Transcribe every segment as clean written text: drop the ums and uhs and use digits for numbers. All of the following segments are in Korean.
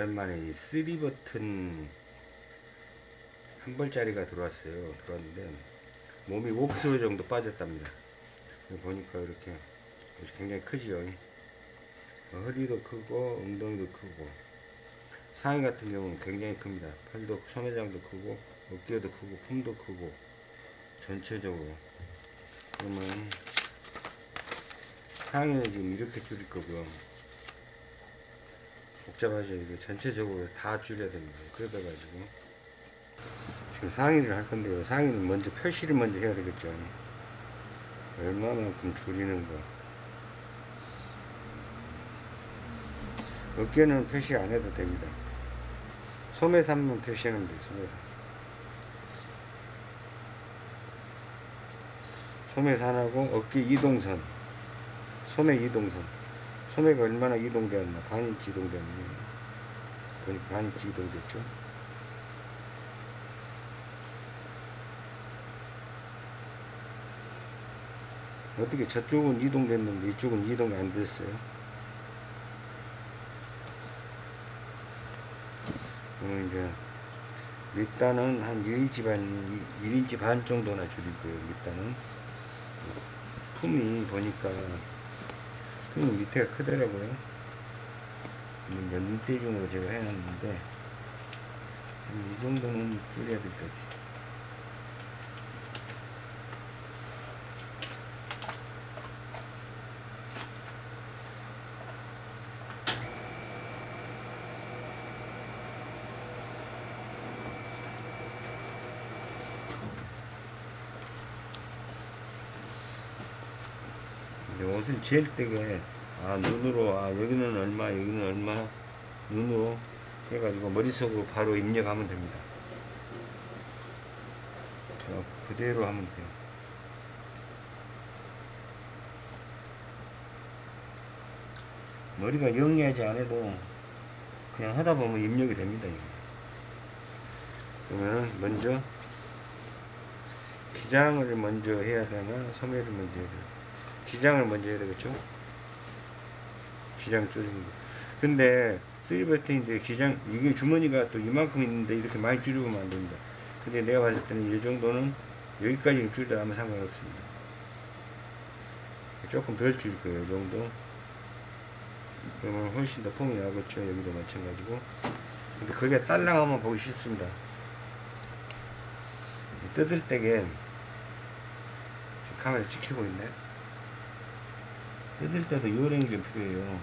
오랜만에 이 3버튼 한 벌짜리가 들어왔는데 몸이 5kg 정도 빠졌답니다. 보니까 이렇게 굉장히 크지요. 허리도 크고 엉덩이도 크고, 상의 같은 경우는 굉장히 큽니다. 팔도, 소매장도 크고 어깨도 크고 품도 크고 전체적으로. 그러면 상의는 지금 이렇게 줄일 거고요. 복잡하죠. 이게 전체적으로 다 줄여야 됩니다. 그러다 가지고 지금 상의를 할 건데요. 상의는 먼저 표시를 먼저 해야 되겠죠. 얼마만큼 줄이는 거. 어깨는 표시 안 해도 됩니다. 소매산만 표시하면 돼요. 소매산하고 어깨 이동선, 소매 이동선. 소매가 얼마나 이동되었나. 반인치 이동되었네. 보니까 반인치 이동됐죠. 어떻게 저쪽은 이동됐는데 이쪽은 이동이 안 됐어요? 그러면 이제 밑단은 한 1인치 반 정도나 줄일 거예요. 밑단은. 품이 보니까 품이 밑에가 크더라고요. 이제 눈대중으로 제가 해놨는데 이 정도는 줄여야 될 것 같아요. 옷을 잴 때에 눈으로 여기는 얼마 여기는 얼마 눈으로 해가지고 머릿속으로 바로 입력하면 됩니다. 그대로 하면 돼요. 머리가 영리하지 않아도 그냥 하다 보면 입력이 됩니다. 이게. 그러면은 먼저 기장을 먼저 해야 되나 소매를 먼저 해야 되나. 기장을 먼저 해야 되겠죠. 기장 줄이는 거. 근데 3버튼인데 기장, 이게 주머니가 또 이만큼 있는데 이렇게 많이 줄이면 안 됩니다. 근데 내가 봤을 때는 이 정도는 여기까지는 줄여도 아무 상관없습니다. 조금 덜 줄일 거예요. 이 정도. 그러면 훨씬 더 폼이 나겠죠. 여기도 마찬가지고. 근데 거기에 딸랑하면 보기 싫습니다. 뜯을 때게 카메라 찍히고 있네. 뜯을 때도 요령이 좀 필요해요.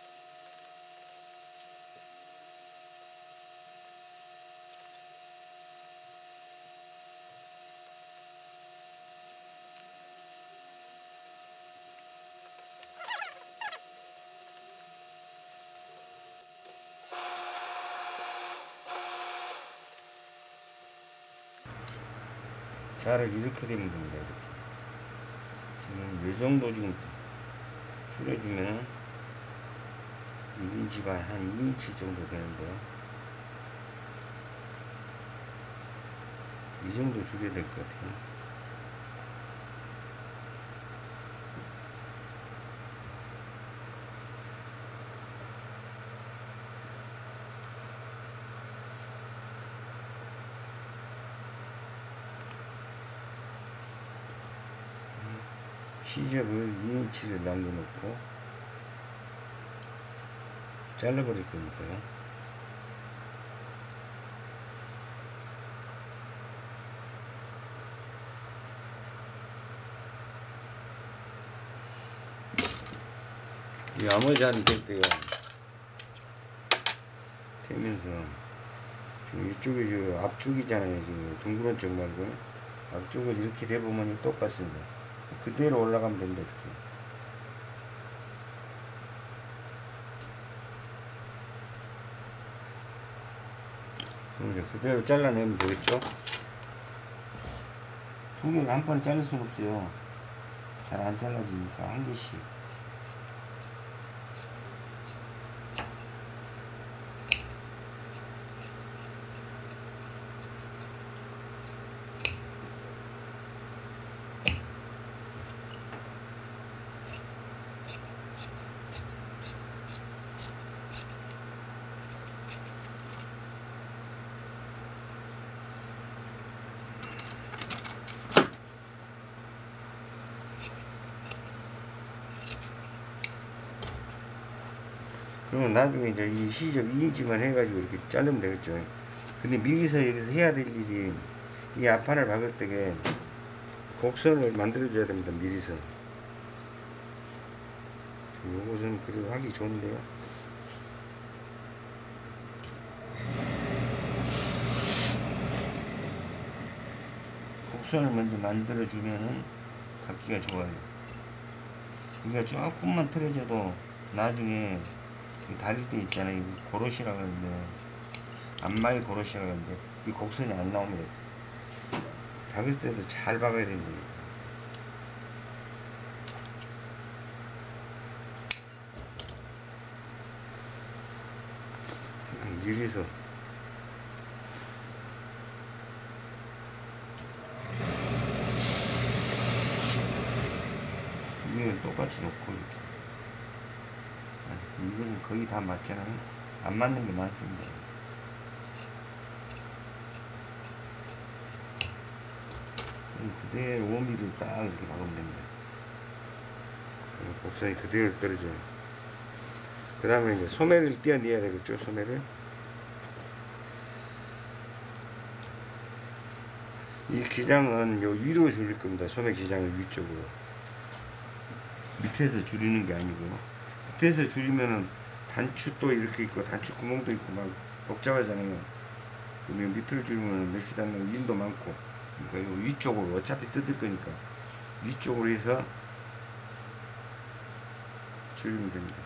자를 이렇게 되면 됩니다. 이렇게. 지금 이 정도 지금 줄여주면 1인치가 한 2인치 정도 되는데요. 이 정도 줄여야 될 것 같아요. 시접을 2인치를 남겨놓고 잘라버릴 거니까요. 이 암호잔이 될 때요. 되면서 지금 이쪽이 저 앞쪽이잖아요. 지금 둥그런 쪽 말고 앞쪽을 이렇게 대보면 똑같습니다. 그대로 올라가면 됩니다. 이렇게. 그대로 잘라내면 되겠죠? 두 개를 한 번에 자를 수는 없어요. 잘 안 잘라지니까 한 개씩. 그러면 나중에 이제 이 시접 2인치만 해가지고 이렇게 자르면 되겠죠. 근데 미리서 여기서 해야 될 일이 이 앞판을 박을 때에 곡선을 만들어줘야 됩니다. 미리서. 요것은 그래도 하기 좋은데요. 곡선을 먼저 만들어주면은 갖기가 좋아요. 이거 조금만 틀어져도 나중에 다릴 때 있잖아요. 고로시라고 하는데, 안마의 고로시라고 하는데, 이 곡선이 안 나오면 박을 때도 잘 박아야 됩니다. 여기서 이건 똑같이 놓고 이렇게. 이것은 거의 다 맞잖아요. 안 맞는 게 많습니다. 그대로 5mm를 딱 이렇게 박으면 됩니다. 곡선이 그대로 떨어져요. 그 다음에 이제 소매를 띄어내야 되겠죠. 소매를. 이 기장은 요 위로 줄일 겁니다. 소매 기장을 위쪽으로. 밑에서 줄이는 게 아니고, 밑에서 줄이면은 단추도 이렇게 있고 단추 구멍도 있고 막 복잡하잖아요. 그러면 밑으로 줄이면 멸치도 안 나고 일도 많고, 그러니까 요 위쪽으로 어차피 뜯을 거니까 위쪽으로 해서 줄이면 됩니다.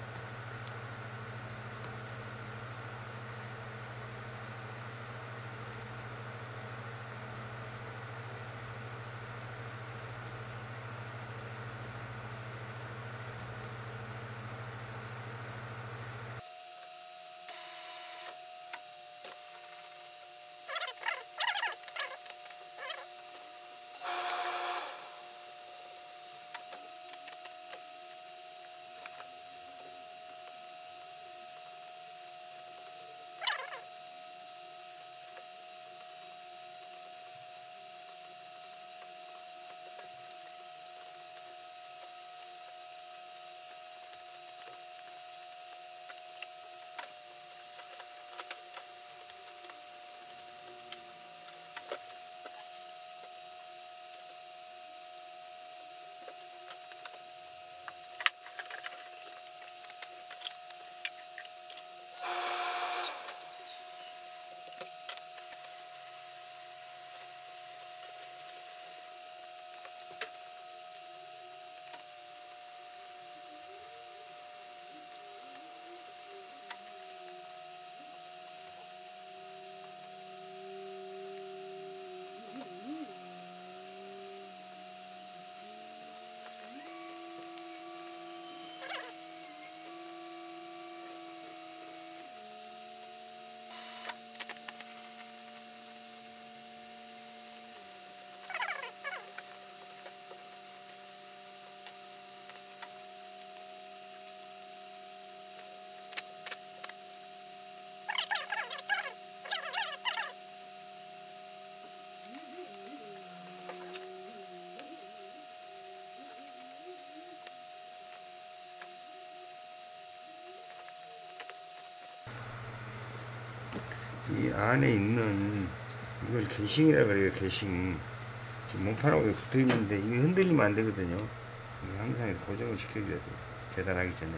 이 안에 있는 이걸 게싱이라 그래요. 게싱. 지금 몸판하고 붙어 있는데 이게 흔들리면 안 되거든요. 이거 항상 고정을 시켜줘야 돼요. 계단하기 전에.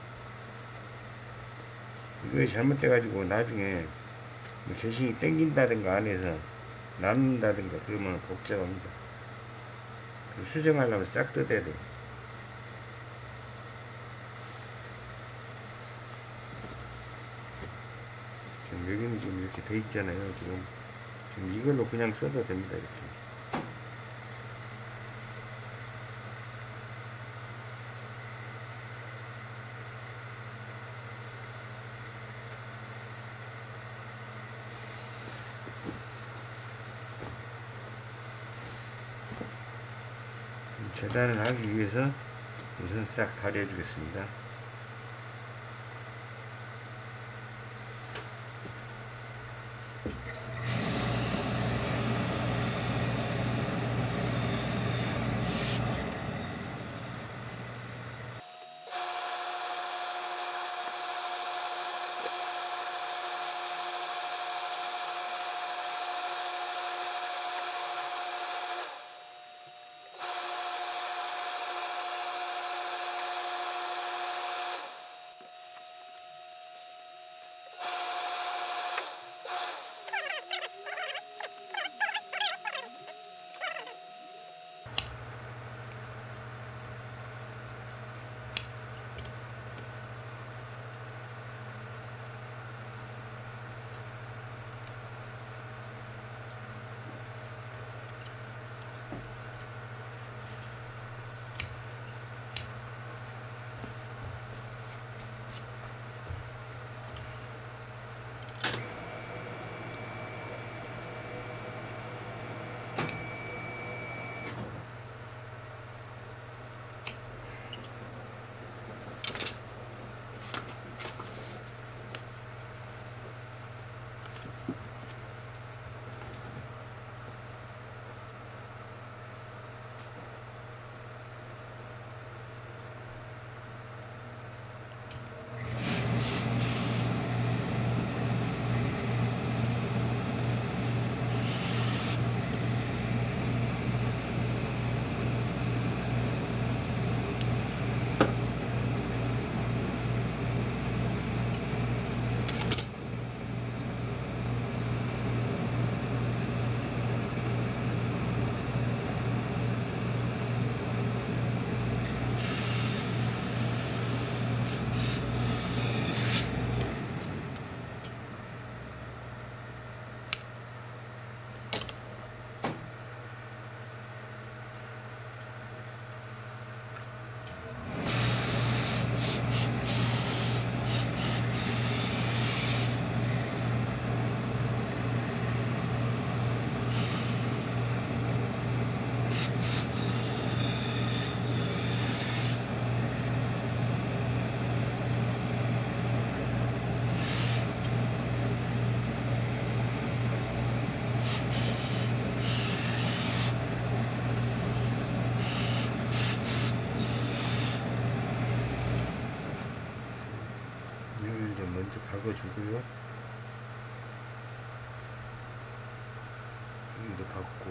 이거 잘못돼 가지고 나중에 게싱이 땡긴다든가 안에서 남는다든가 그러면 복잡합니다. 수정하려면 싹 뜯어야 돼요. 지금 여기는 지금 이렇게 돼 있잖아요. 지금 이걸로 그냥 써도 됩니다. 이렇게. 재단을 하기 위해서 우선 싹 다려 주겠습니다. 집어주고요. 여기도 받고,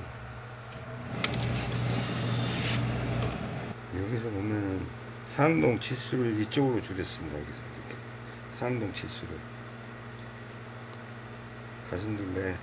여기서 보면은 상동 치수를 이쪽으로 줄였습니다. 여기서 이렇게 상동 치수를 가슴둘레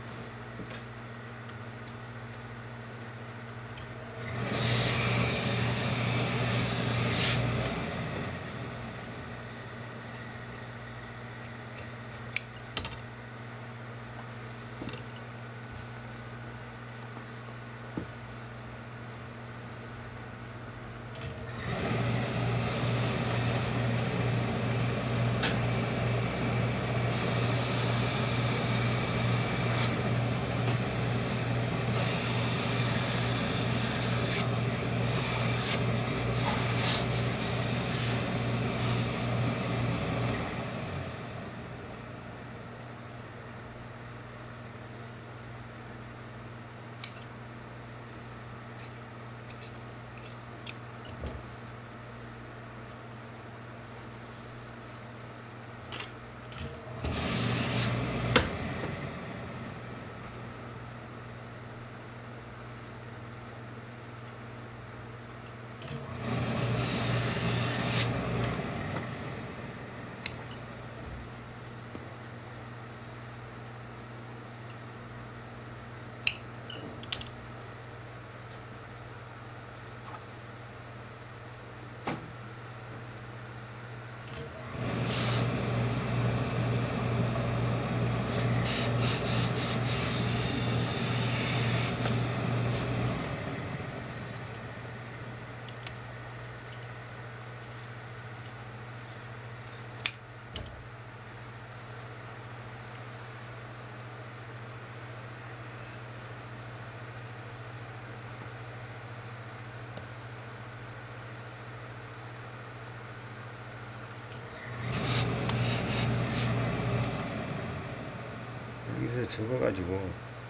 여기서 접어가지고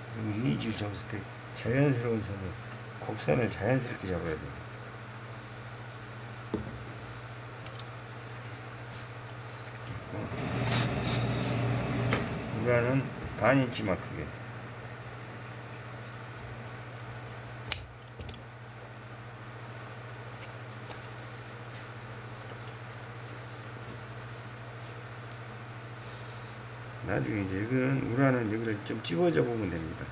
이인줄 접었을 때 자연스러운 선을, 곡선을 자연스럽게 잡아야 돼요. 우라는 반인치만 크게. 나중에 이제 여기는 우라는 여기를 좀 찝어져 보면 됩니다.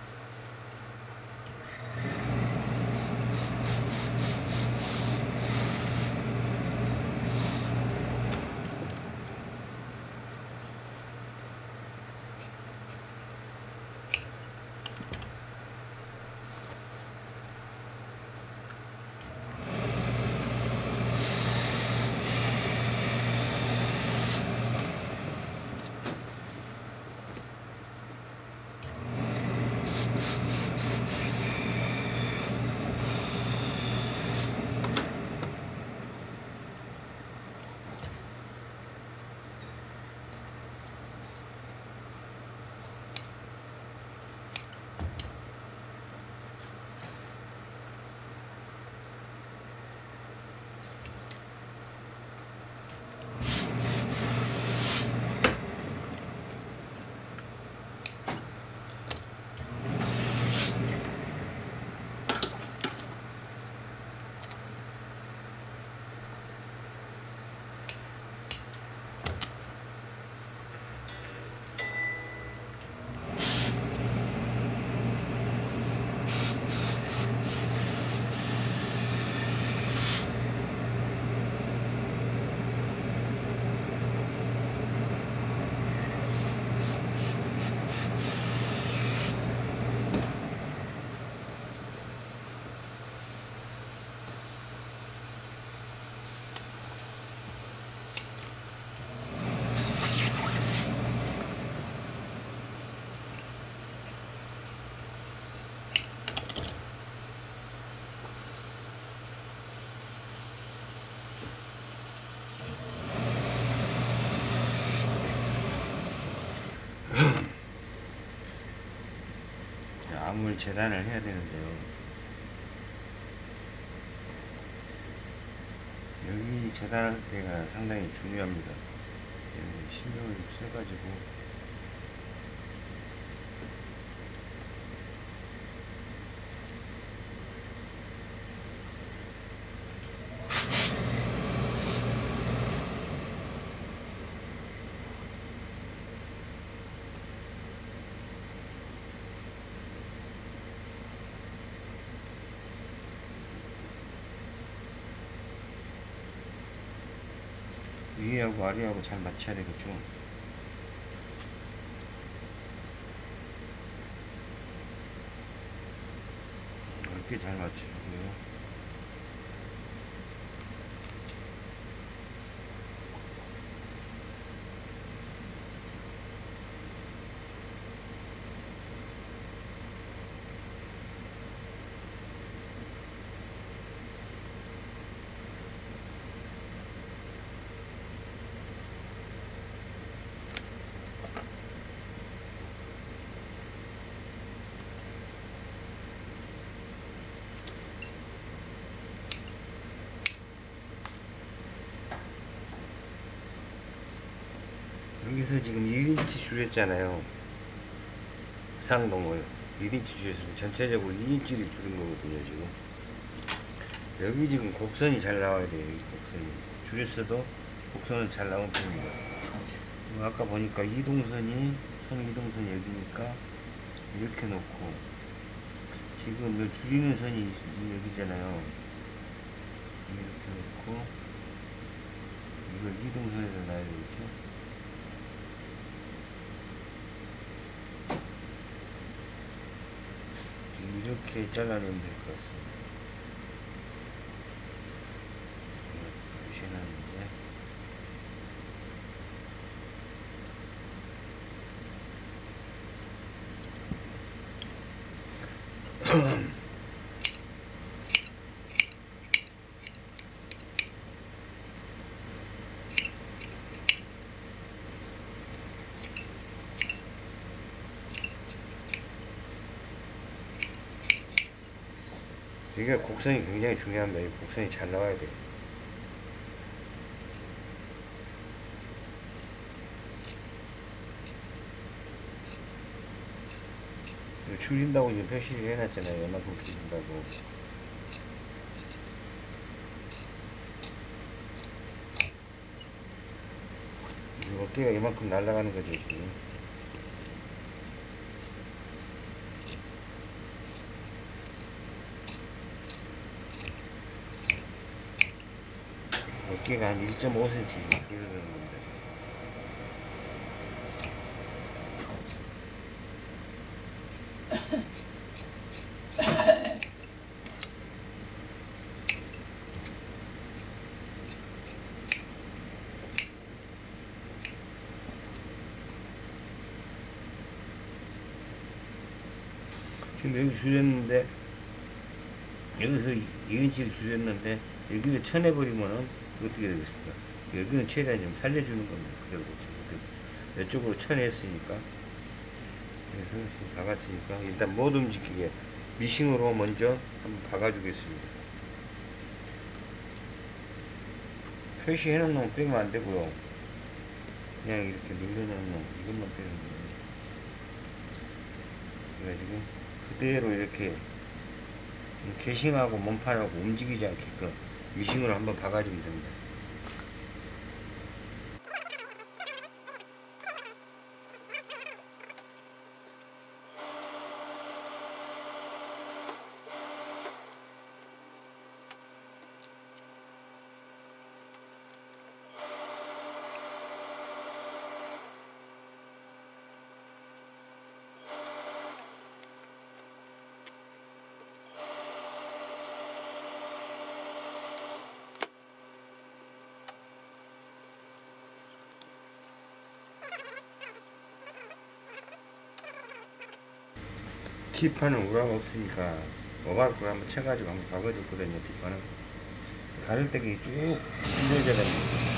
암을 재단을 해야 되는데요. 여기 재단할 때가 상당히 중요합니다. 신경을 써가지고 위에하고 아래하고 잘 맞춰야 되겠죠. 이렇게 잘 맞춰주고요. 여기서 지금 1인치 줄였잖아요. 상동을 1인치 줄였으면 전체적으로 2인치를 줄인 거거든요. 지금 여기 지금 곡선이 잘 나와야 돼요. 이 곡선이 줄였어도 곡선은 잘 나온 편입니다. 아까 보니까 이동선이 손 이동선이 여기니까 이렇게 놓고, 지금 요 줄이는 선이 여기잖아요. 이렇게 놓고 이걸 이동선에다 놔야 되겠죠. 이렇게 잘라내면 될 것 같습니다. 무시하는데 이게 곡선이 굉장히 중요합니다. 이 곡선이 잘 나와야 돼요. 줄인다고 지금 표시를 해놨잖아요. 이만큼 줄인다고. 어깨가 이만큼 날아가는 거죠, 지금. 어깨가 한 1.5cm 줄여드는 건데. 지금 여기 줄였는데, 여기서 1인치를 줄였는데 여기를 쳐내버리면은 어떻게 되겠습니까? 여기는 최대한 좀 살려주는 겁니다. 그대로 이쪽으로 쳐냈으니까. 그래서 지금 박았으니까 일단 못 움직이게 미싱으로 먼저 한번 박아주겠습니다. 표시해놓은 놈 빼면 안 되고요. 그냥 이렇게 눌러놓은 놈 이것만 빼면 돼요. 그래가지고 그대로 이렇게 개싱하고 몸판하고 움직이지 않게끔 미싱으로 한번 박아주면 됩니다. 뒷판은 우라가 없으니까 오바크를 한번 쳐가지고 한번 박아줬거든요. 뒷판은 가를 때 쭉 흔들어져야 됩니다.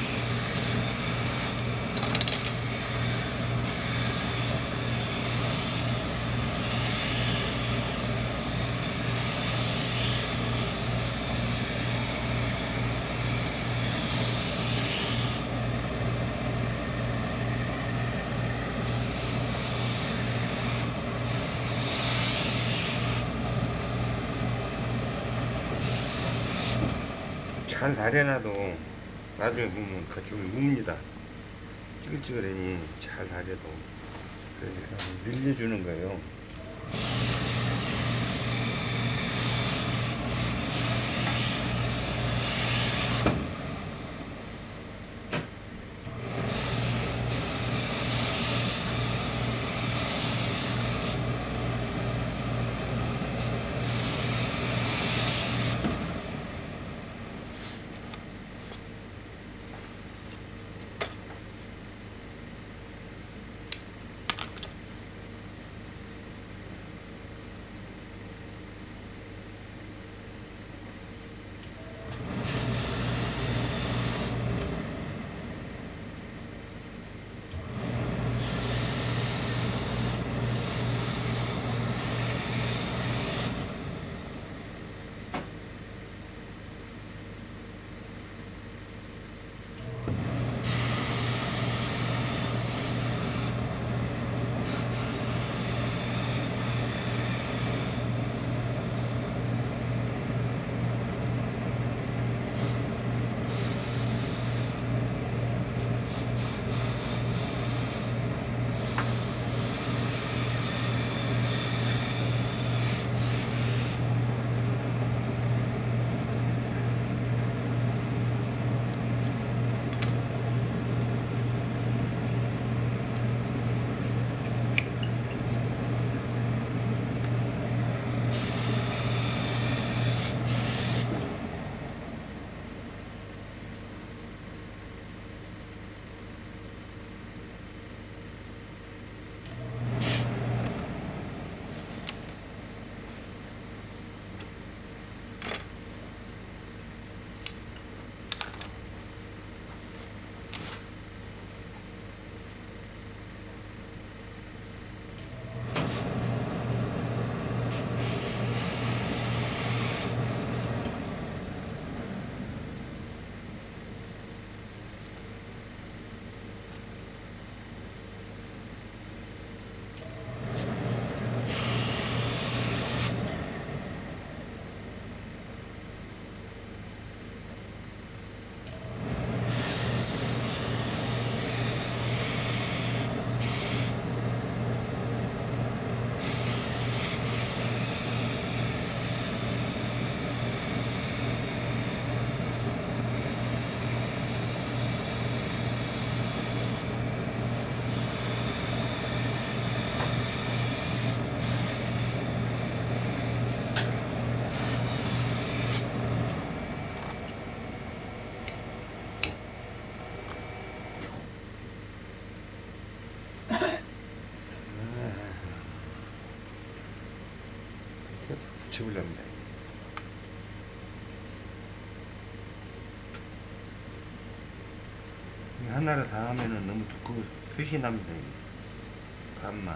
잘 다려놔도 나중에 보면 가죽이 웁니다. 찌글찌글하니 잘 다려도. 그래서 늘려주는 거예요. 붙여보렵니다. 하나를 다 하면은 너무 두꺼워 표시 납니다. 반만.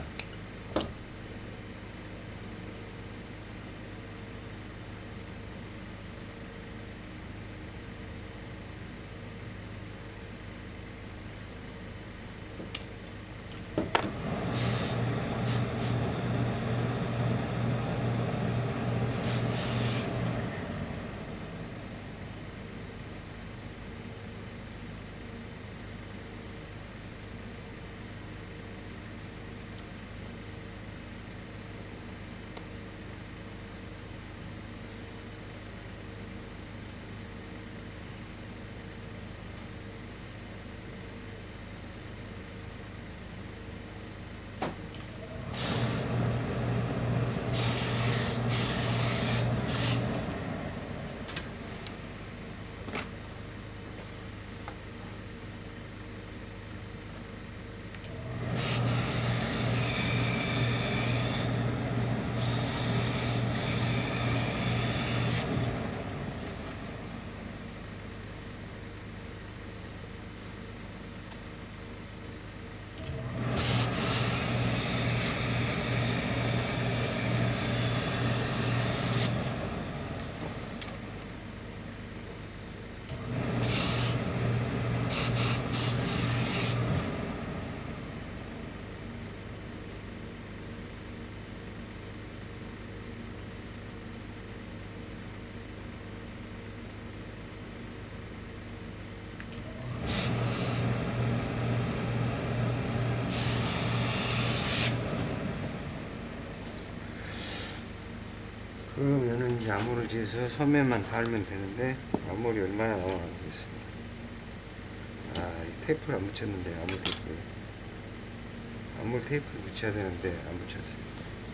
그러면은 이제 암호를 재서 소매만 달면 되는데 암홀이 얼마나 나오나 보겠습니다. 아, 이 테이프를 안 붙였는데 암홀 테이프. 암홀 테이프를 붙여야 되는데 안 붙였어요.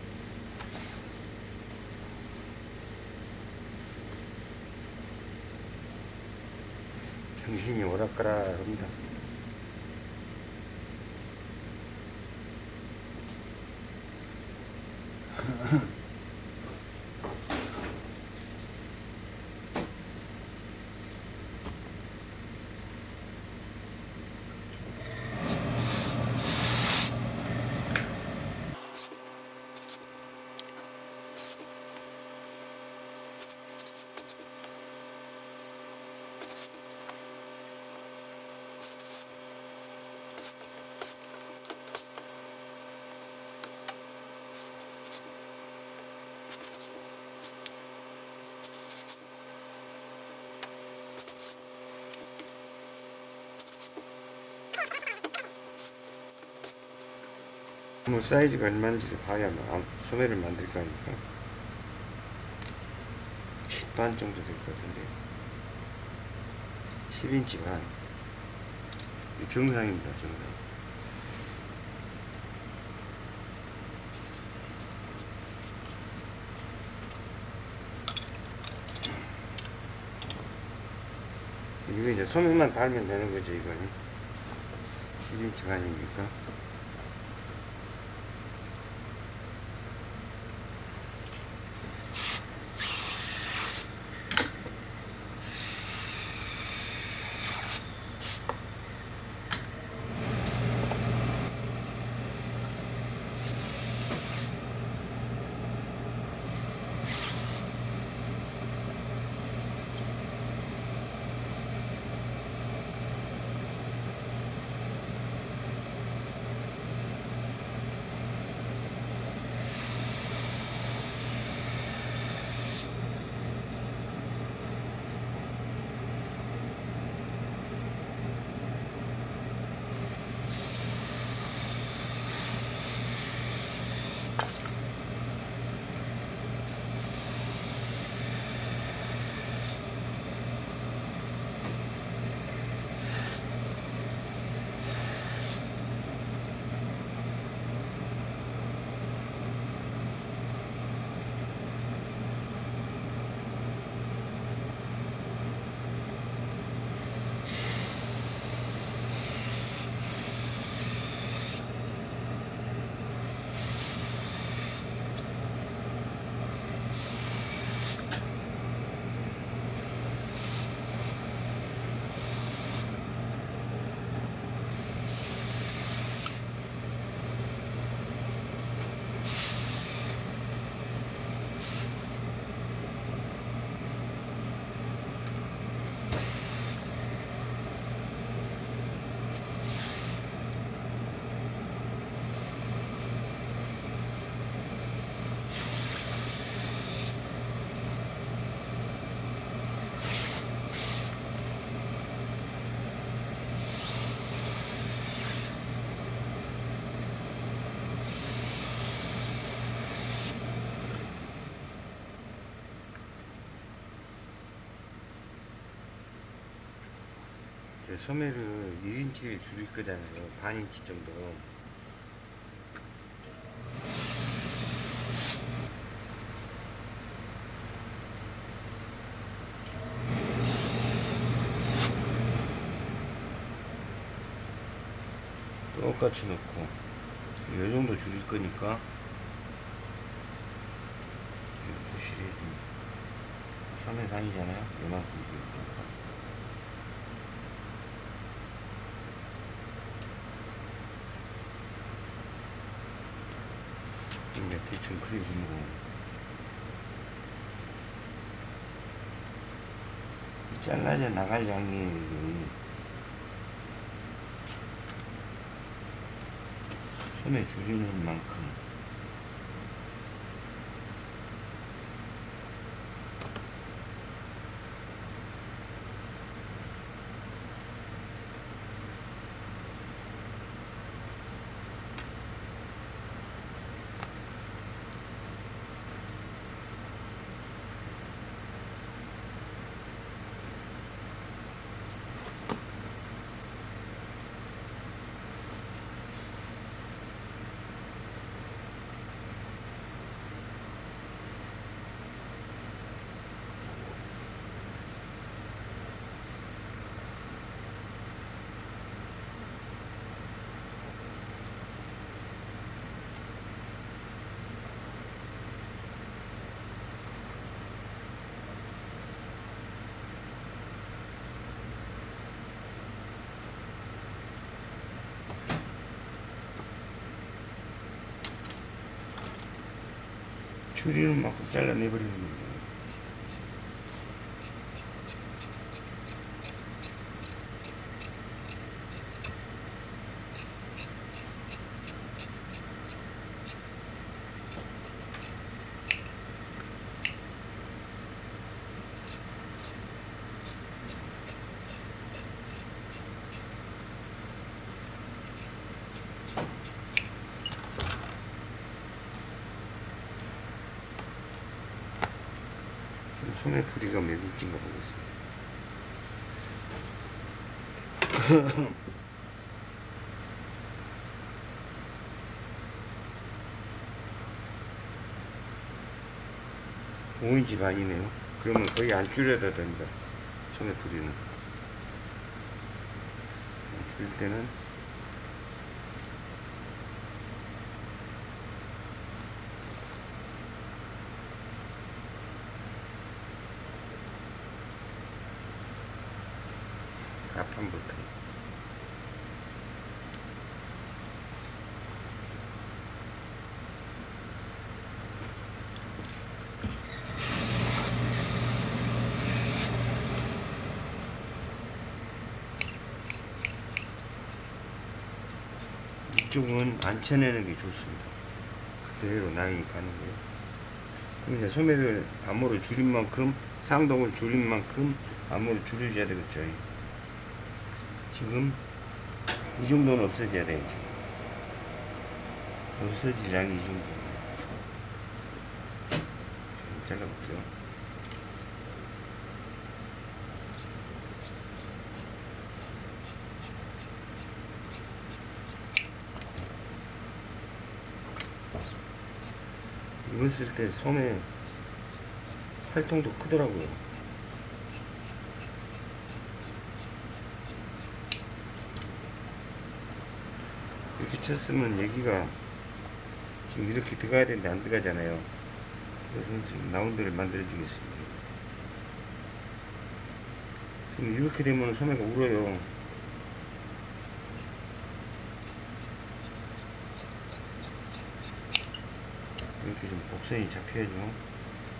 정신이 오락가락합니다. 뭐 사이즈가 얼마인지 봐야 소매를 만들 거니까 10반 정도 될 것 같은데 10인치 반 정상입니다. 정상. 이거 이제 소매만 달면 되는 거죠. 이거는 10인치 반이니까. 소매를 1인치를 줄일 거잖아요. 반인치 정도. 똑같이 넣고 이 정도 줄일 거니까 보시래 소매 다니잖아요. 이만큼 줄일 거니까. 대충 그려주고 잘라져 나갈 양이 소매 줄이는 만큼 줄이는 만큼 잘라내버리는 거예요. 소매풀이가 몇 인치인가 보겠습니다. 5인치 반이네요. 그러면 거의 안 줄여도 됩니다. 소매풀이는 줄 때는 앞판부터 이쪽은 안 쳐내는 게 좋습니다. 그대로 라인이 가는 거예요. 그럼 이제 소매를 암호를 줄인 만큼, 상동을 줄인 만큼 암호를 줄여줘야 되겠죠. 지금 이 정도는 없어져야 돼요. 없어질 양이 이 정도. 잘라볼게요. 입었을 때 소매 활동도 크더라고요. 이렇게 쳤으면 여기가 지금 이렇게 들어가야 되는데 안 들어가잖아요. 그래서 지금 라운드를 만들어 주겠습니다. 지금 이렇게 되면 소매가 울어요. 이렇게 좀 곡선이 잡혀야죠.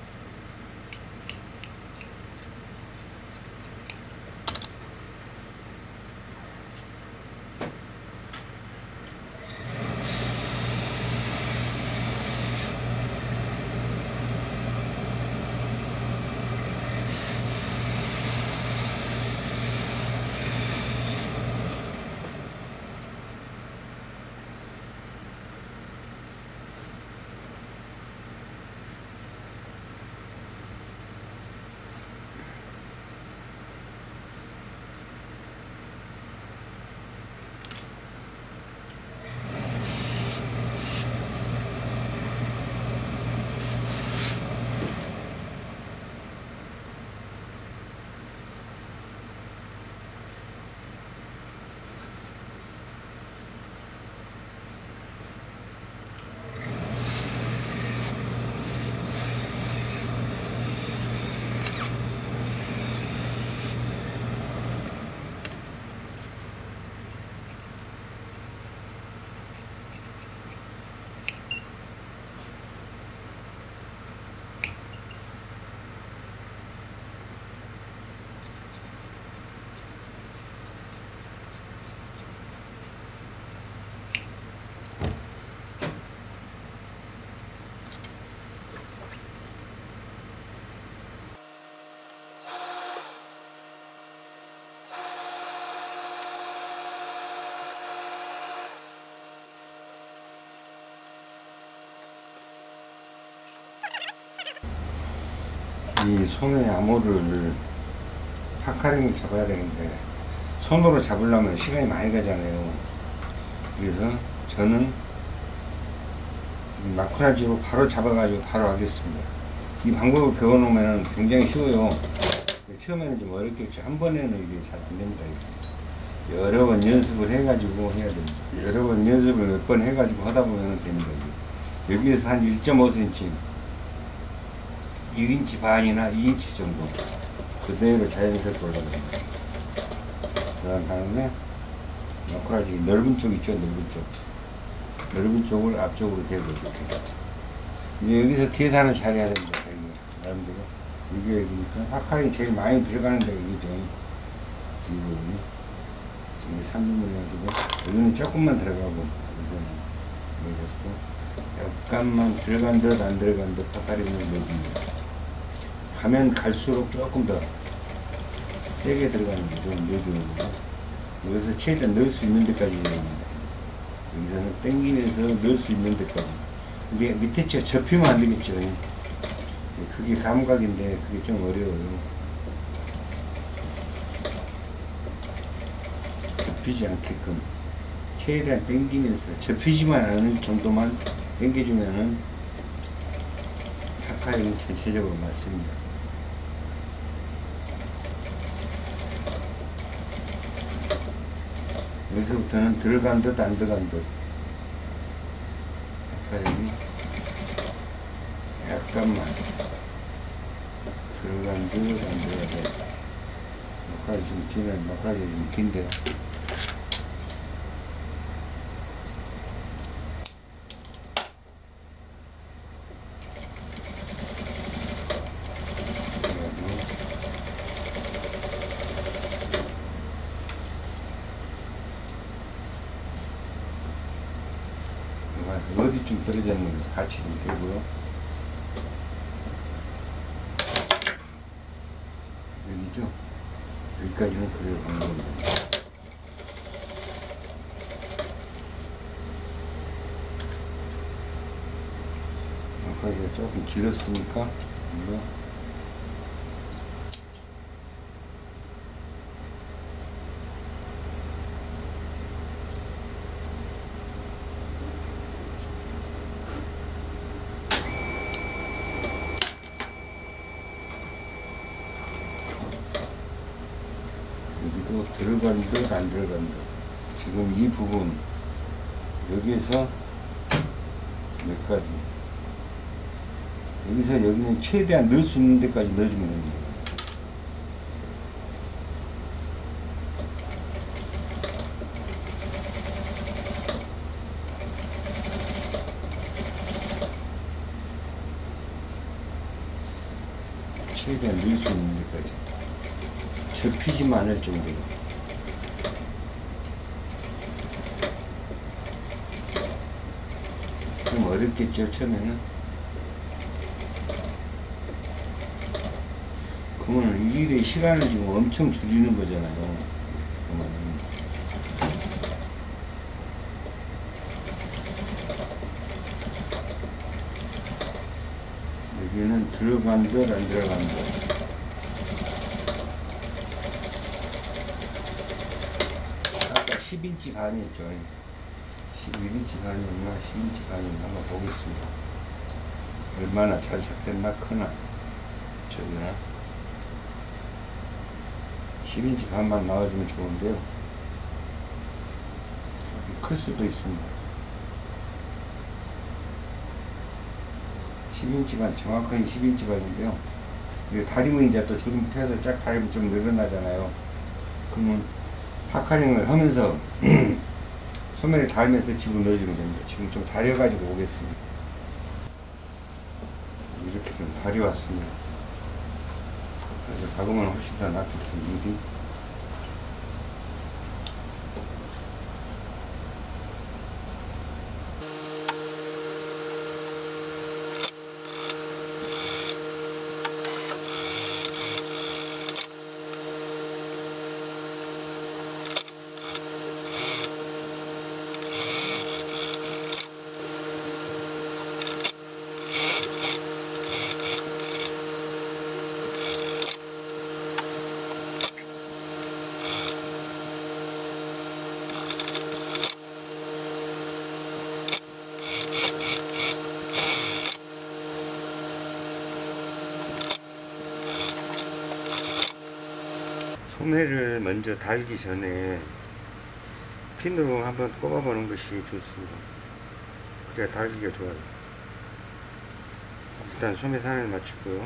이 소매 암호를 파카링을 잡아야 되는데 손으로 잡으려면 시간이 많이 가잖아요. 그래서 저는 마쿠라지로 바로 잡아가지고 바로 하겠습니다. 이 방법을 배워놓으면 굉장히 쉬워요. 처음에는 좀 어렵겠죠. 한 번에는 이게 잘 안됩니다. 여러 번 연습을 해가지고 해야 됩니다. 여러 번 연습을 몇 번 해가지고 하다 보면 됩니다. 여기에서 한 1.5cm 1인치 반이나 2인치 정도 그대로 자연스럽게 올라갑니다. 그런 다음에 마쿠라지 넓은 쪽 있죠. 넓은 쪽을 앞쪽으로 대고 이렇게 이제 여기서 계산을 잘해야 됩니다. 자기 나름대로. 이게 여기니까 파카링이 제일 많이 들어가는 데가 이게죠. 이 부분이. 이게 3분의 1이고 여기는 조금만 들어가고 여기서는 이렇게 약간만 들어간 듯 안 들어간 듯 파카링을 넣어줍니다. 가면 갈수록 조금 더 세게 들어가는 거 좀 넣어주는 거고 여기서 최대한 넣을 수 있는 데까지 넣습니다. 여기서는 당기면서 넣을 수 있는 데까지. 이게 밑에 채 접히면 안 되겠죠. 그게 감각인데 그게 좀 어려워요. 접히지 않게끔 최대한 당기면서 접히지만 않을 정도만 당겨주면은 파카링이 전체적으로 맞습니다. 여기서부터는 들어간 듯 안 들어간 듯 파카링이 약간만 들어간 듯 안 들어간 듯. 막까지 좀 기네. 막까지 좀 긴데요. 어디쯤 떨어졌는지 같이 좀 되고요. 여기죠? 여기까지는 그대로 가는 겁니다. 아까 이게 조금 길었으니까 이거 여기도 들어간 듯 안 들어간 듯. 지금 이 부분 여기에서 몇 가지 여기서 여기는 최대한 넣을 수 있는 데까지 넣어주면 됩니다. 최대한 넣을 수 있는 데까지 접히지만 않을 정도로. 좀 어렵겠죠 처음에는. 그러면 이 일의 시간을 지금 엄청 줄이는 거잖아요. 그러면 여기는 들어간 듯 안 들어간 듯. 아까 10인치 반이었죠. 11인치 반이었나 10인치 반이었나 한번 보겠습니다. 얼마나 잘 잡혔나 크나. 저기나 10인치 반만 나와주면 좋은데요. 클 수도 있습니다. 10인치 반, 정확하게 10인치 반인데요. 이게 다리면 이제 또 주름 펴서 쫙 다리면 좀 늘어나잖아요. 그러면 파카링을 하면서 소매를 달면서 집어 넣어주면 됩니다. 지금 좀 다려가지고 오겠습니다. 이렇게 좀 다려왔습니다. 그래서 박으면 훨씬 더 낫겠죠. 일이. 소매를 먼저 달기 전에 핀으로 한번 꼽아보는 것이 좋습니다. 그래야 달기가 좋아요. 일단 소매 산을 맞추고요.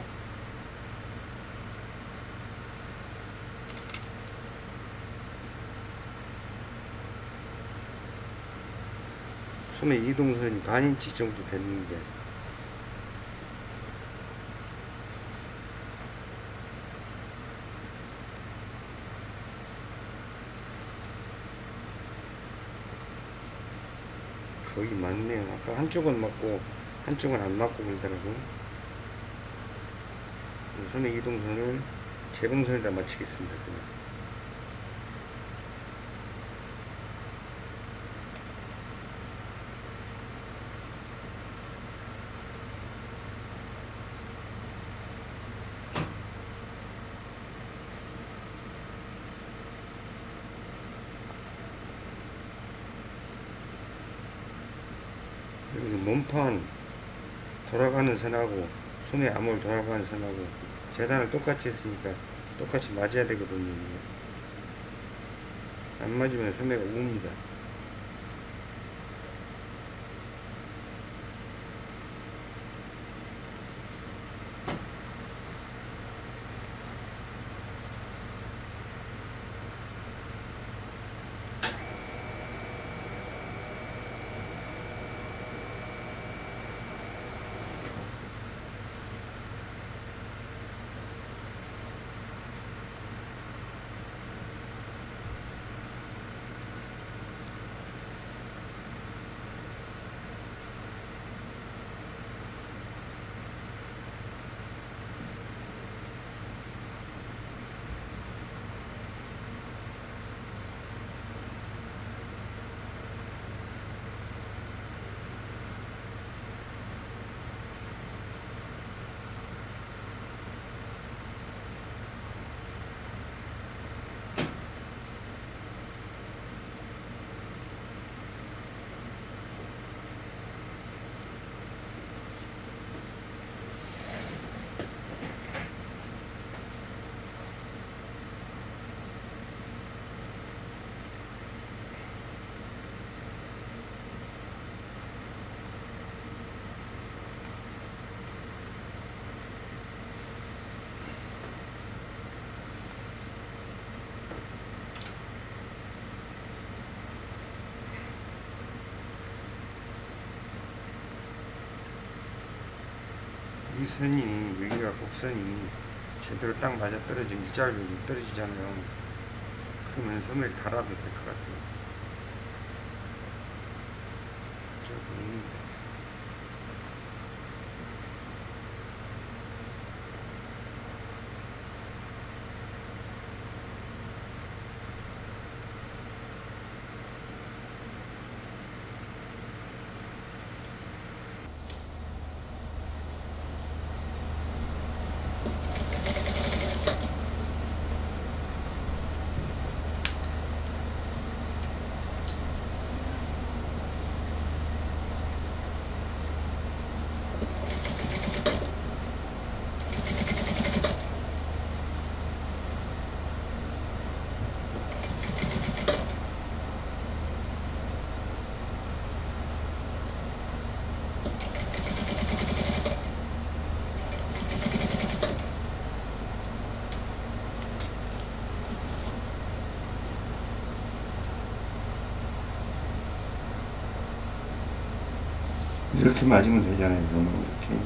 소매 이동선이 반인치 정도 됐는데 거의 맞네요. 아까 한쪽은 맞고 한쪽은 안 맞고 그러더라고요. 소매 이동선을 재봉선에다 맞추겠습니다. 그냥. 여기 몸판 돌아가는 선하고 소매 암홀 돌아가는 선하고 재단을 똑같이 했으니까 똑같이 맞아야 되거든요. 안 맞으면 소매가 웁니다. 이 선이 여기가 곡선이 제대로 딱 맞아 떨어지면 일자로 떨어지잖아요. 그러면 소매를 달아도 될 것 같아요. 조금 이렇게 맞으면 되잖아요. 그러면 이렇게.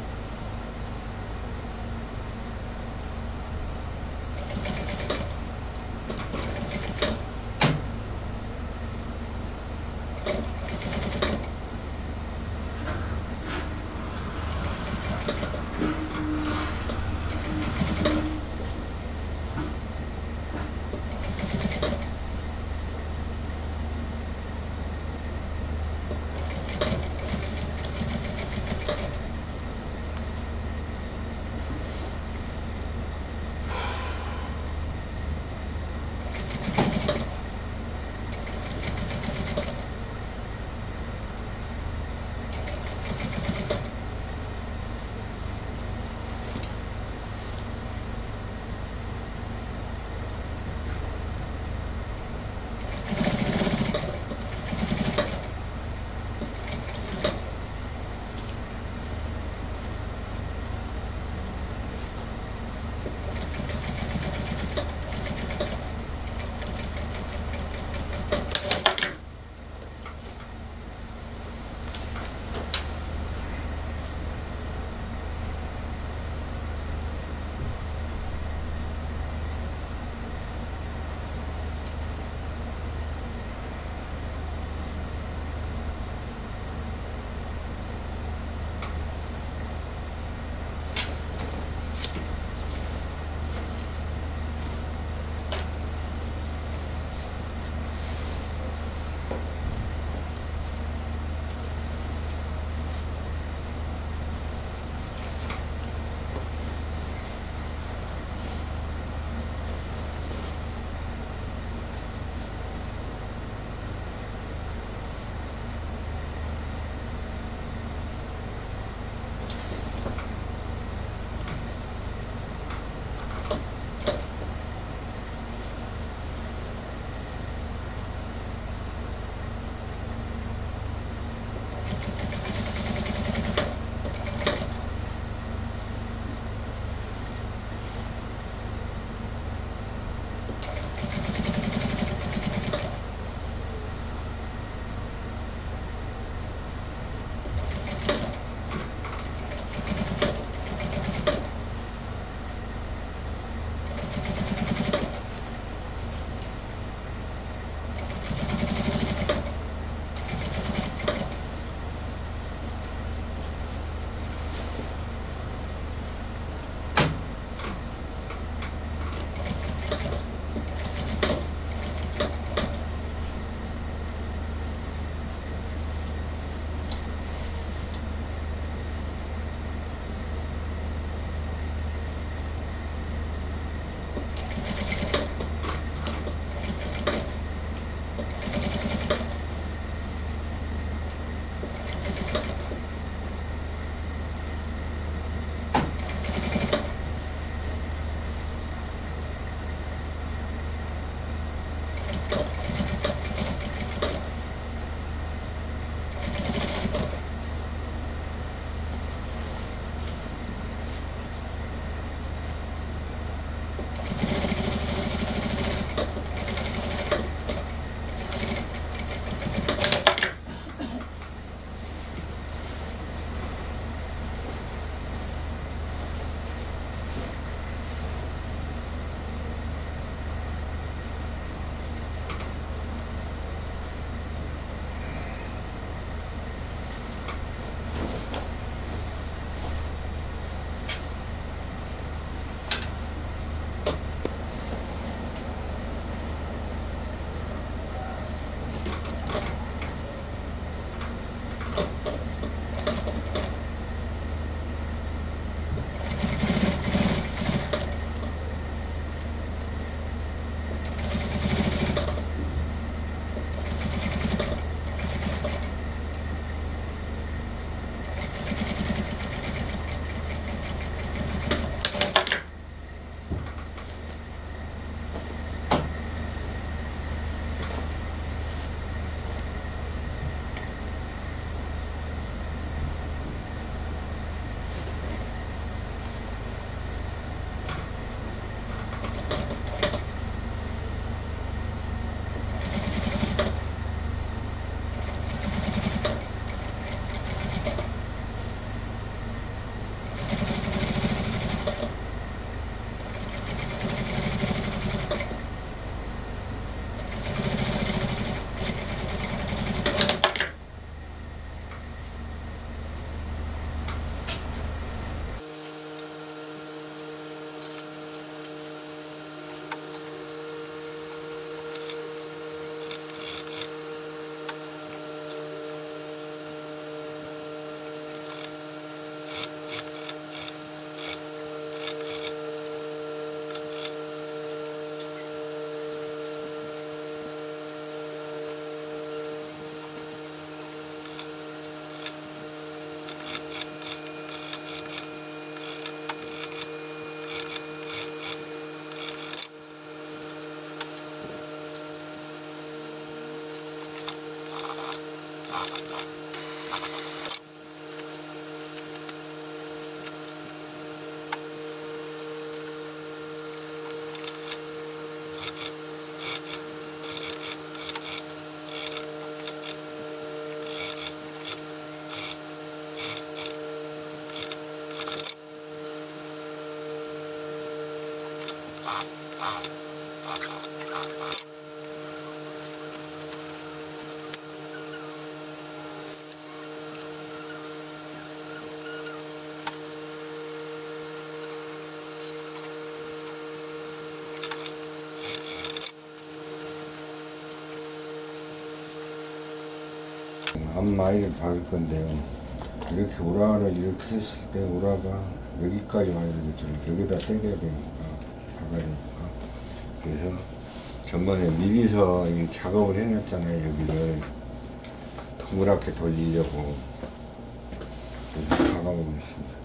앞마이를 박을 건데요. 이렇게 우라를 이렇게 했을 때 우라가 여기까지 와야 되겠죠. 여기다 떼야 되니까, 박아야 되니까. 그래서 전번에 미리서 이 작업을 해놨잖아요. 여기를 동그랗게 돌리려고. 그래서 박아보겠습니다.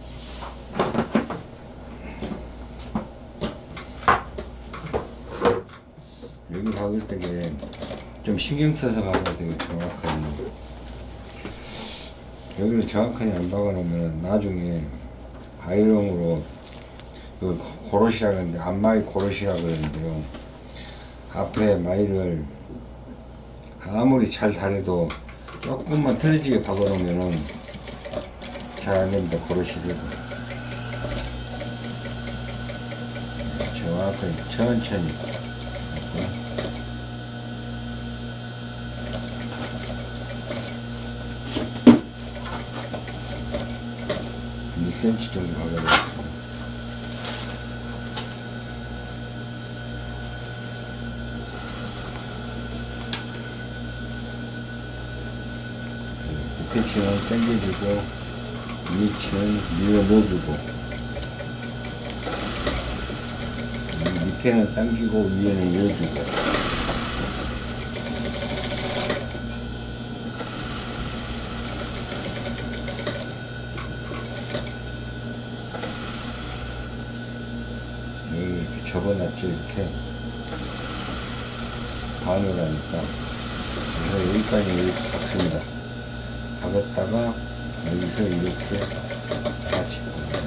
여기 박을 때에 좀 신경 써서 박아야 돼요. 정확하게. 여기를 정확하게 안 박아놓으면 나중에 아이롱으로 이걸 고로시라 그러는데, 앞마이 고로시라 그러는데요. 앞에 마이를 아무리 잘 다려도 조금만 틀어지게 박아놓으면은 잘 안됩니다. 고로시를. 정확하게 천천히. cm 정도 박아야겠습니다. 밑에 치는 당겨주고 위치는 밀어 넣어주고, 밑에는 당기고 위에는 이어주고. 이렇게 접어놨죠. 이렇게 반을 하니까. 그래서 여기까지 이렇게 박습니다. 박았다가 여기서 이렇게 같이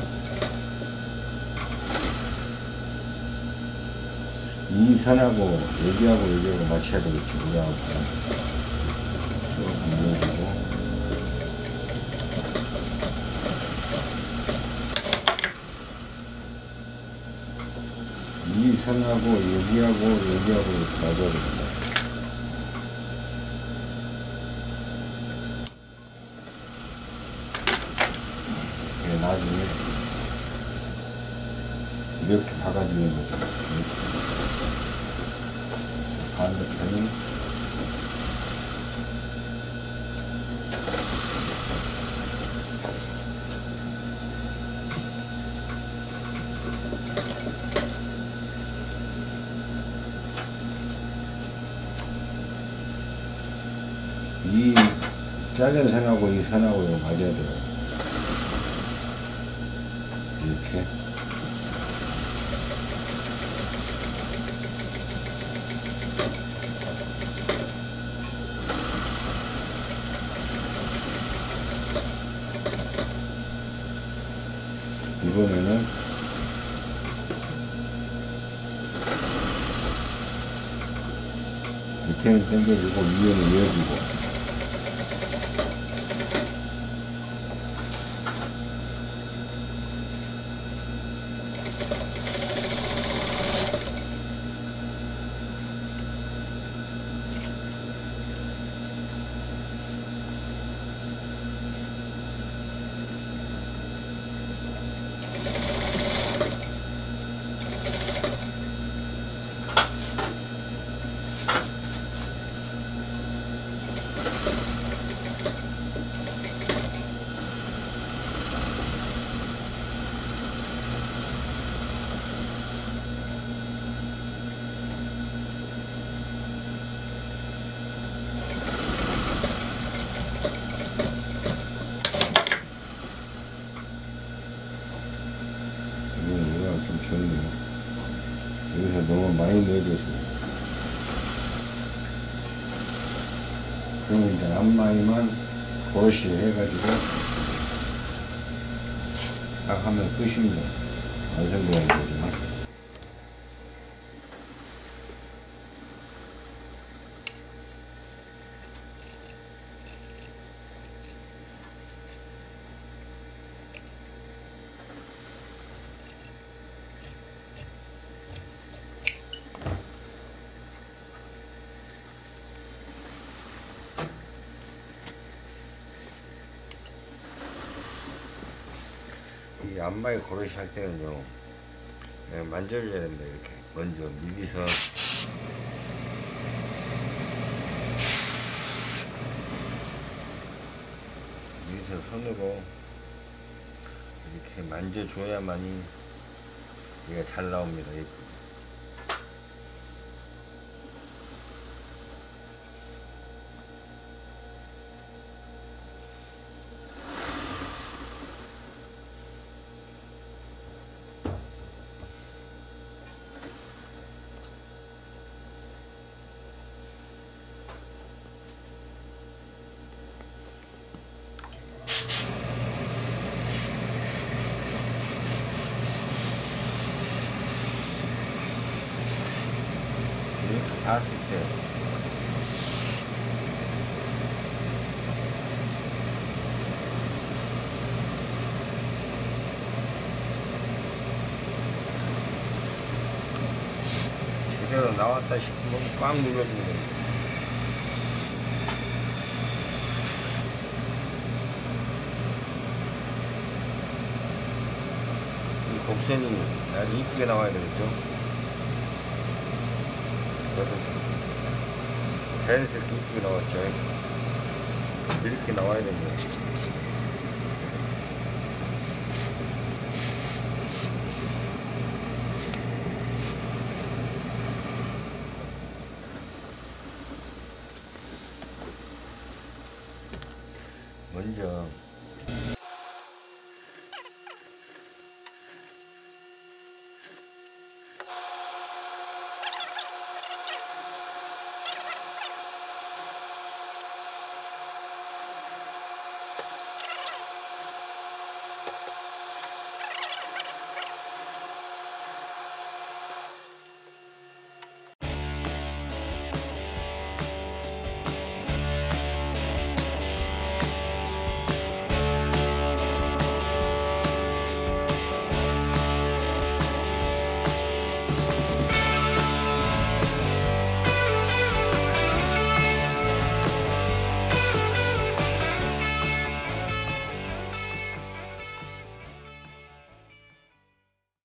이 선하고 여기하고 맞춰야 되겠죠. 여기하고 조금 넣어주고, 이 선하고 여기하고 이렇게 맞아야 됩니다. 나중에 이렇게 박아주는 거죠. 반대편은 이 작은 선하고 이 선하고 맞아야 돼요. 이렇게 이번에는 밑에는 당겨주고 위에는 이어주고, 좀 좋네요. 여기서 너무 많이 넣어줘서. 그럼 이제 앞마이만 고로시 해가지고 딱 하면 끝입니다. 완성되는 거지만. 이 안마이 고로시 할 때는요, 만져줘야 됩니다. 이렇게 먼저 미리서 손으로 이렇게 만져줘야만이 얘가 잘 나옵니다. 이렇게 닿았을 때 제대로 나왔다 싶으면 꽉 눌러주는 겁니다. 이 곡선이 아주 이쁘게 나와야 되겠죠? 자연스럽게 이쁘게 나왔죠. 이렇게 나와야 됩니다.